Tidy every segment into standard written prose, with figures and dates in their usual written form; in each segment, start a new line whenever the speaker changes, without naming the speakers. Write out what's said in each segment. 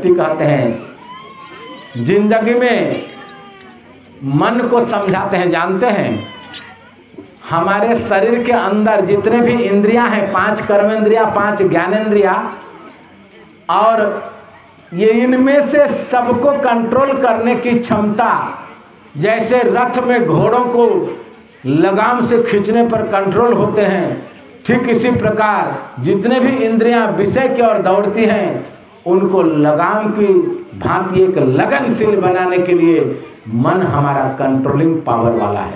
व्यक्ति कहते हैं जिंदगी में मन को समझाते हैं। जानते हैं हमारे शरीर के अंदर जितने भी इंद्रियां हैं, 5 कर्मेंद्रियां, 5 ज्ञानेंद्रियां, और ये इनमें से सबको कंट्रोल करने की क्षमता, जैसे रथ में घोड़ों को लगाम से खींचने पर कंट्रोल होते हैं, ठीक इसी प्रकार जितने भी इंद्रियां विषय की ओर दौड़ती हैं उनको लगाम की भांति एक लगनशील बनाने के लिए मन हमारा कंट्रोलिंग पावर वाला है।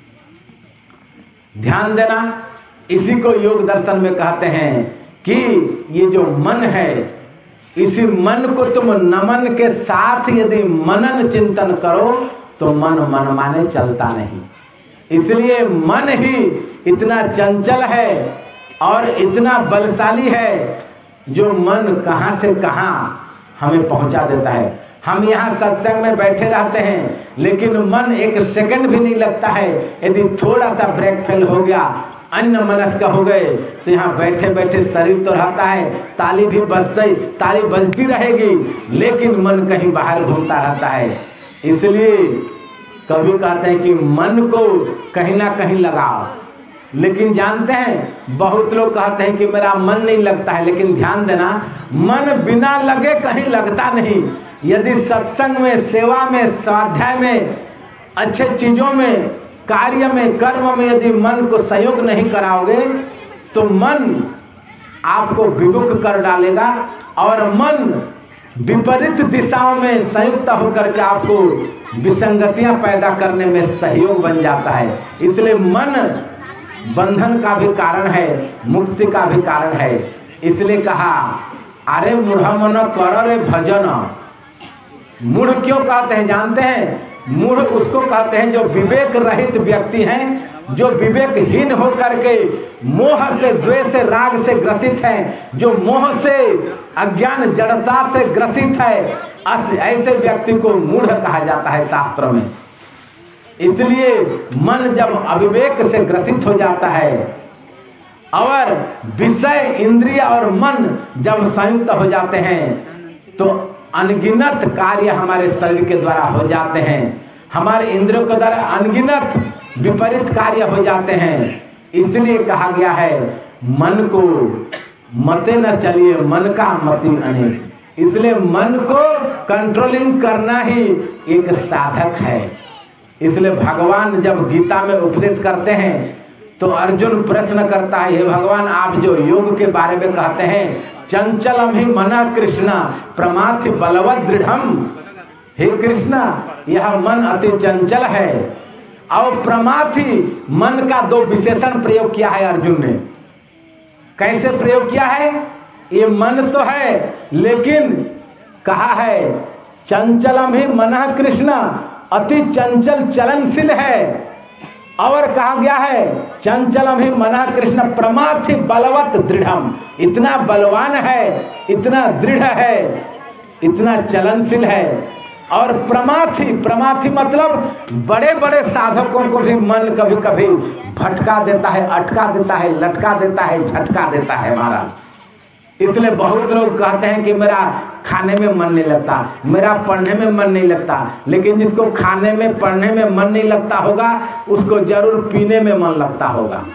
ध्यान देना, इसी को योग दर्शन में कहते हैं कि ये जो मन है, इसी मन को तुम नमन के साथ यदि मनन चिंतन करो तो मन मनमाने चलता नहीं। इसलिए मन ही इतना चंचल है और इतना बलशाली है, जो मन कहाँ से कहाँ हमें पहुंचा देता है। हम यहाँ सत्संग में बैठे रहते हैं, लेकिन मन एक सेकंड भी नहीं लगता है। यदि थोड़ा सा ब्रेक फेल हो गया, अन्य मनस्क हो गए, तो यहाँ बैठे बैठे शरीर तो रहता है, ताली भी बजती रहेगी, लेकिन मन कहीं बाहर घूमता रहता है। इसलिए कभी कहते हैं कि मन को कहीं ना कहीं लगाओ। लेकिन जानते हैं बहुत लोग कहते हैं कि मेरा मन नहीं लगता है, लेकिन ध्यान देना, मन बिना लगे कहीं लगता नहीं। यदि सत्संग में, सेवा में, स्वाध्याय में, अच्छे चीजों में, कार्य में, कर्म में यदि मन को सहयोग नहीं कराओगे तो मन आपको विमुख कर डालेगा और मन विपरीत दिशाओं में संयुक्त होकर के आपको विसंगतियां पैदा करने में सहयोग बन जाता है। इसलिए मन बंधन का भी कारण है, मुक्ति का भी कारण है। इसलिए कहा अरे मूढ़ मन कर रे भजन। मूढ़ क्यों कहते हैं जानते हैं? मूढ़ उसको कहते हैं जो विवेक रहित व्यक्ति हैं, जो विवेकहीन होकर के मोह से, द्वेष से, राग से ग्रसित है, जो मोह से, अज्ञान, जड़ता से ग्रसित है, ऐसे व्यक्ति को मूढ़ कहा जाता है शास्त्रों में। इसलिए मन जब अविवेक से ग्रसित हो जाता है और विषय, इंद्रिय और मन जब संयुक्त हो जाते हैं तो अनगिनत कार्य हमारे शरीर के द्वारा हो जाते हैं, हमारे इंद्रियों के द्वारा अनगिनत विपरीत कार्य हो जाते हैं। इसलिए कहा गया है मन को मते न चलिए, मन का मति अनेक। इसलिए मन को कंट्रोलिंग करना ही एक साधक है। इसलिए भगवान जब गीता में उपदेश करते हैं तो अर्जुन प्रश्न करता है, हे भगवान आप जो योग के बारे में कहते हैं, चंचलम ही मना कृष्णा प्रमाथि बलवत दृढ़म। हे कृष्णा, यह मन अति चंचल है। और प्रमाथि, मन का 2 विशेषण प्रयोग किया है अर्जुन ने। कैसे प्रयोग किया है? ये मन तो है, लेकिन कहा है चंचलम ही मना कृष्णा, अति चंचल चलनशील है। और कहा गया है चंचलम ही मना कृष्ण प्रमाथि बलवत दृढ़म। इतना बलवान है, इतना दृढ़ है, इतना चलनशील है। और प्रमाथि, प्रमाथि मतलब बड़े बड़े साधकों को भी मन कभी कभी भटका देता है, अटका देता है, लटका देता है, झटका देता है महाराज। इसलिए बहुत लोग कहते हैं कि मेरा खाने में मन नहीं लगता, मेरा पढ़ने में मन नहीं लगता। लेकिन जिसको खाने में, पढ़ने में मन नहीं लगता होगा, उसको जरूर पीने में मन लगता होगा।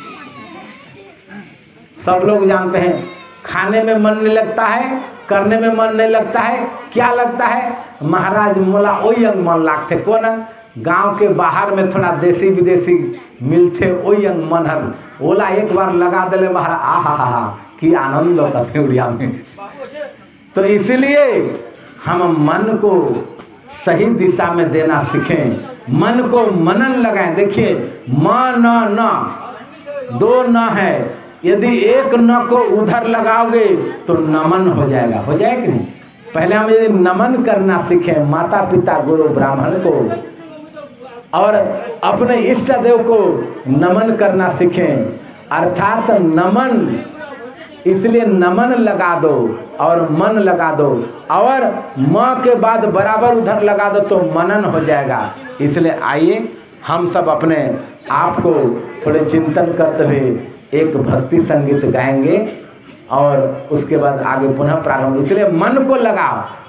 सब लोग जानते हैं खाने में मन नहीं लगता है, करने में मन नहीं लगता है, क्या लगता है? महाराज मोला ओई अंग मन लागते। कौन? गांव के बाहर में थोड़ा देसी विदेशी मिलते ओई अंग मन हर ओला एक बार लगा दिले महाराज, आहा कि आनंद करते उड़िया में। तो इसलिए हम मन को सही दिशा में देना सीखें, मन को मनन लगाएं। देखिए म न 2 न है, यदि एक न को उधर लगाओगे तो नमन हो जाएगा। हो जाएगा कि नहीं? पहले हम यदि नमन करना सीखें माता पिता गुरु ब्राह्मण को, और अपने इष्ट देव को नमन करना सीखें, अर्थात नमन। इसलिए नमन लगा दो और मन लगा दो, और म के बाद बराबर उधर लगा दो तो मनन हो जाएगा। इसलिए आइए हम सब अपने आप को थोड़े चिंतन करते हुए एक भक्ति संगीत गाएंगे और उसके बाद आगे पुनः प्रारंभ। इसलिए मन को लगाओ,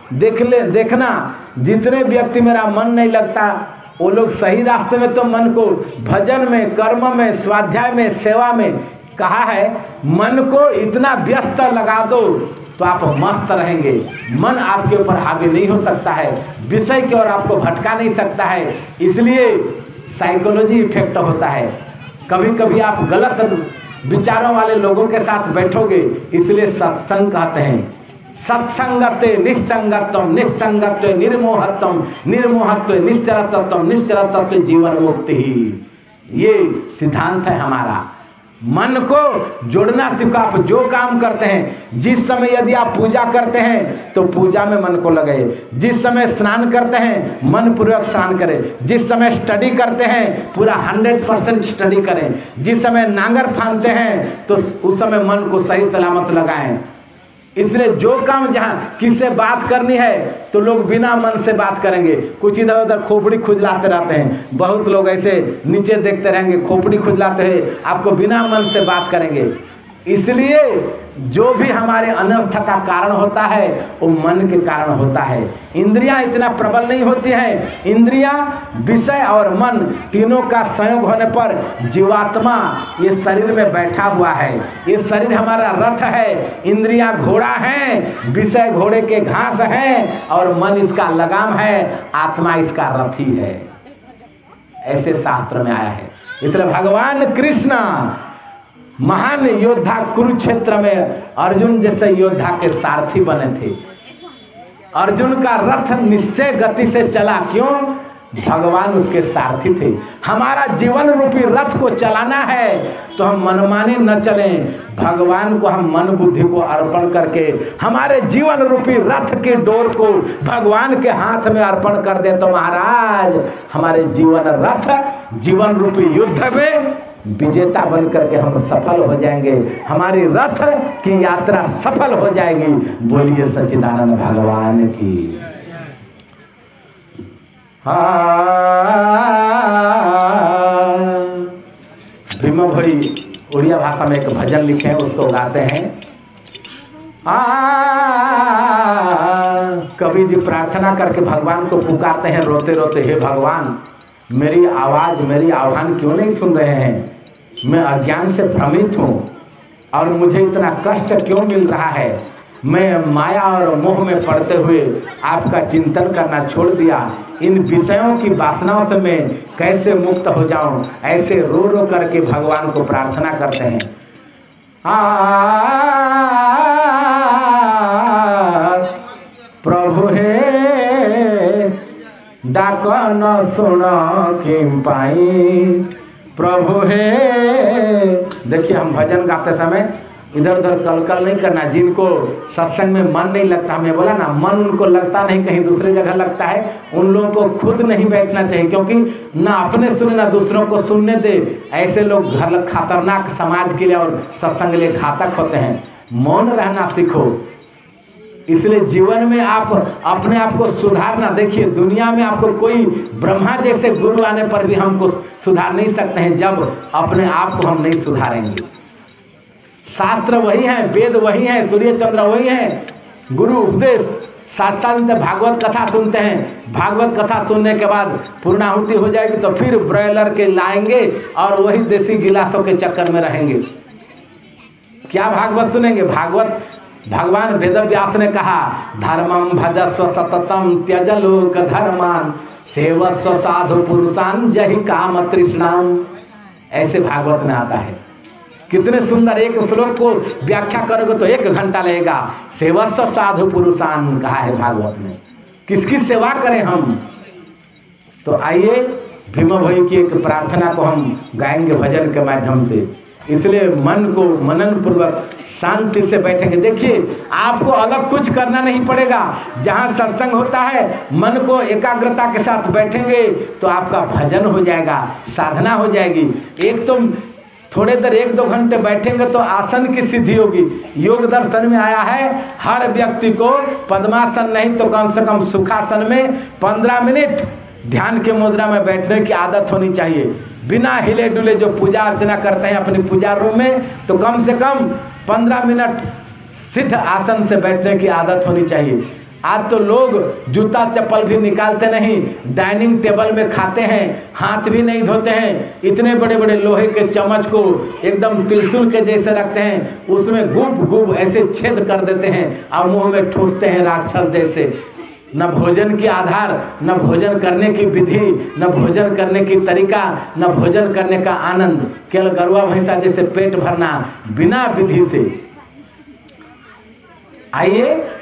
देखना जितने व्यक्ति मेरा मन नहीं लगता वो लोग सही रास्ते में, तो मन को भजन में, कर्म में, स्वाध्याय में, सेवा में कहा है, मन को इतना व्यस्त लगा दो तो आप मस्त रहेंगे। मन आपके ऊपर हावी नहीं हो सकता है, विषय की ओर आपको भटका नहीं सकता है। इसलिए साइकोलॉजी इफेक्ट होता है। कभी कभी आप गलत विचारों वाले लोगों के साथ बैठोगे, इसलिए सत्संग कहते हैं। सत्संगते निस्संगत्वम, निस्संगत्वे निर्मोहत्वम, निर्मोहत्वे निश्चलतत्वम, निश्चलतत्वे जीवन मुक्ति। ये सिद्धांत है हमारा। मन को जोड़ना सीखो। आप जो काम करते हैं, जिस समय यदि आप पूजा करते हैं तो पूजा में मन को लगे, जिस समय स्नान करते हैं मन पूर्वक स्नान करें, जिस समय स्टडी करते हैं पूरा 100% स्टडी करें, जिस समय नांगर फानते हैं तो उस समय मन को सही सलामत लगाएं। इसलिए जो काम जहाँ किससे बात करनी है तो लोग बिना मन से बात करेंगे, कुछ इधर उधर खोपड़ी खुजलाते रहते हैं। बहुत लोग ऐसे नीचे देखते रहेंगे, खोपड़ी खुजलाते हैं, आपको बिना मन से बात करेंगे। इसलिए जो भी हमारे अनर्थ का कारण होता है वो मन के कारण होता है। इंद्रियां इतना प्रबल नहीं होती हैं। इंद्रियां, विषय और मन तीनों का संयोग होने पर जीवात्मा ये शरीर में बैठा हुआ है। ये शरीर हमारा रथ है, इंद्रियां घोड़ा हैं, विषय घोड़े के घास हैं और मन इसका लगाम है, आत्मा इसका रथी है। ऐसे शास्त्र में आया है। इसलिए भगवान कृष्ण महान योद्धा, कुरुक्षेत्र में अर्जुन जैसे योद्धा के सारथी बने थे। अर्जुन का रथ निश्चय गति से चला, क्यों? भगवान उसके सारथी थे। हमारा जीवन रूपी रथ को चलाना है तो हम मनमाने न चलें, भगवान को हम मन बुद्धि को अर्पण करके हमारे जीवन रूपी रथ के डोर को भगवान के हाथ में अर्पण कर दे तो महाराज हमारे जीवन रथ, जीवन रूपी युद्ध में विजेता बन करके हम सफल हो जाएंगे। हमारी रथ की यात्रा सफल हो जाएगी। बोलिए सच्चिदानंद भगवान की। भीम भाई उड़िया भाषा में एक भजन लिखे हैं, उसको गाते हैं। कवि जी प्रार्थना करके भगवान को पुकारते हैं रोते रोते, हे भगवान मेरी आवाज़, मेरी आह्वान क्यों नहीं सुन रहे हैं? मैं अज्ञान से भ्रमित हूँ और मुझे इतना कष्ट क्यों मिल रहा है? मैं माया और मोह में पड़ते हुए आपका चिंतन करना छोड़ दिया। इन विषयों की वासनाओं से मैं कैसे मुक्त हो जाऊं? ऐसे रो रो करके भगवान को प्रार्थना करते हैं। प्रभु हे डाक न सुन किम पाई, प्रभु हे। देखिए हम भजन गाते समय इधर उधर कलकल नहीं करना। जिनको सत्संग में मन नहीं लगता, हमने बोला ना, मन उनको लगता नहीं, कहीं दूसरी जगह लगता है, उन लोगों को खुद नहीं बैठना चाहिए, क्योंकि ना अपने सुने ना दूसरों को सुनने दे। ऐसे लोग घर खतरनाक, समाज के लिए और सत्संग के लिए घातक होते हैं। मौन रहना सीखो। इसलिए जीवन में आप अपने आप को सुधारना। देखिए दुनिया में आपको कोई ब्रह्मा जैसे गुरु आने पर भी हमको सुधार नहीं सकते हैं जब अपने आप को हम नहीं सुधारेंगे। शास्त्र वही है, वेद वही है, सूर्य चंद्र वही है, गुरु उपदेश साथ साथ भागवत कथा सुनते हैं। भागवत कथा सुनने के बाद पूर्णाहुति हो जाएगी तो फिर ब्रॉयलर के लाएंगे और वही देसी गिलासों के चक्कर में रहेंगे। क्या भागवत सुनेंगे? भागवत भगवान वेद व्यास ने कहा, धर्मम भजस्व सततम त्यज लोक धर्मान सेवस्व साधु पुरुषान जहि काम तृष्णाम। ऐसे भागवत में आता है। कितने सुंदर, एक श्लोक को व्याख्या करोगे तो 1 घंटा लगेगा। सेवस्व साधु पुरुषान कहा है भागवत में। किसकी सेवा करें हम? तो आइए भीम भाई की एक प्रार्थना को हम गाएंगे भजन के माध्यम से। इसलिए मन को मनन पूर्वक शांति से बैठेंगे। देखिए आपको अलग कुछ करना नहीं पड़ेगा। जहाँ सत्संग होता है मन को एकाग्रता के साथ बैठेंगे तो आपका भजन हो जाएगा, साधना हो जाएगी। एक तो थोड़े देर 1-2 घंटे बैठेंगे तो आसन की सिद्धि होगी। योग दर्शन में आया है हर व्यक्ति को पद्मासन नहीं तो कम से कम सुखासन में 15 मिनट ध्यान के मुद्रा में बैठने की आदत होनी चाहिए। बिना हिले डुले जो पूजा अर्चना करते हैं अपनी पूजा रूम में, तो कम से कम 15 मिनट सिद्ध आसन से बैठने की आदत होनी चाहिए। आज तो लोग जूता चप्पल भी निकालते नहीं, डाइनिंग टेबल में खाते हैं, हाथ भी नहीं धोते हैं, इतने बड़े बड़े लोहे के चम्मच को एकदम त्रिशूल के जैसे रखते हैं, उसमें गुब गुब ऐसे छेद कर देते हैं और मुंह में ठूसते हैं राक्षस जैसे। न भोजन की आधार, न भोजन करने की विधि, न भोजन करने की तरीका, न भोजन करने का आनंद, केवल गरुआ भैंसा जैसे पेट भरना बिना विधि से। आइए